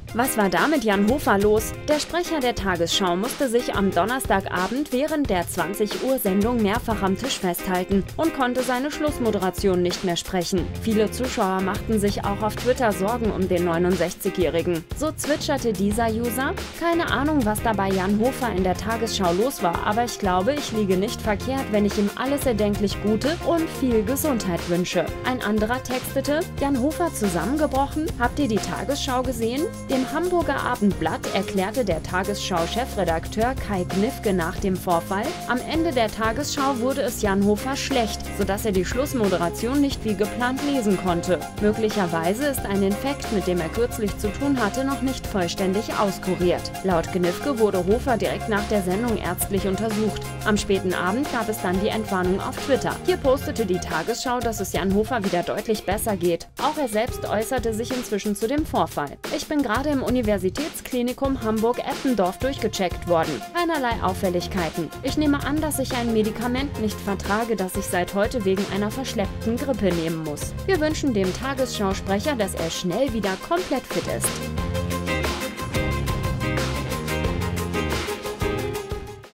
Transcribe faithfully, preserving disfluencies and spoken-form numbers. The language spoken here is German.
Was war da mit Jan Hofer los? Der Sprecher der Tagesschau musste sich am Donnerstagabend während der zwanzig Uhr Sendung mehrfach am Tisch festhalten und konnte seine Schlussmoderation nicht mehr sprechen. Viele Zuschauer machten sich auch auf Twitter Sorgen um den neunundsechzigjährigen. So zwitscherte dieser User: Keine Ahnung, was da bei Jan Hofer in der Tagesschau los war, aber ich glaube, ich liege nicht verkehrt, wenn ich ihm alles erdenklich Gute und viel Gesundheit wünsche. Ein anderer textete: Jan Hofer zusammengebrochen? Habt ihr die Tagesschau gesehen? Dem Hamburger Abendblatt erklärte der Tagesschau-Chefredakteur Kai Gniffke nach dem Vorfall: Am Ende der Tagesschau wurde es Jan Hofer schlecht, sodass er die Schlussmoderation nicht wie geplant lesen konnte. Möglicherweise ist ein Infekt, mit dem er kürzlich zu tun hatte, noch nicht vollständig auskuriert. Laut Gniffke wurde Hofer direkt nach der Sendung ärztlich untersucht. Am späten Abend gab es dann die Entwarnung auf Twitter. Hier postete die Tagesschau, dass es Jan Hofer wieder deutlich besser geht. Auch er selbst äußerte sich inzwischen zu dem Vorfall. Ich bin gerade im Universitätsklinikum Hamburg-Eppendorf durchgecheckt worden. Keinerlei Auffälligkeiten. Ich nehme an, dass ich ein Medikament nicht vertrage, das ich seit heute wegen einer verschleppten Grippe nehmen muss. Wir wünschen dem Tagesschausprecher, dass er schnell wieder komplett fit ist.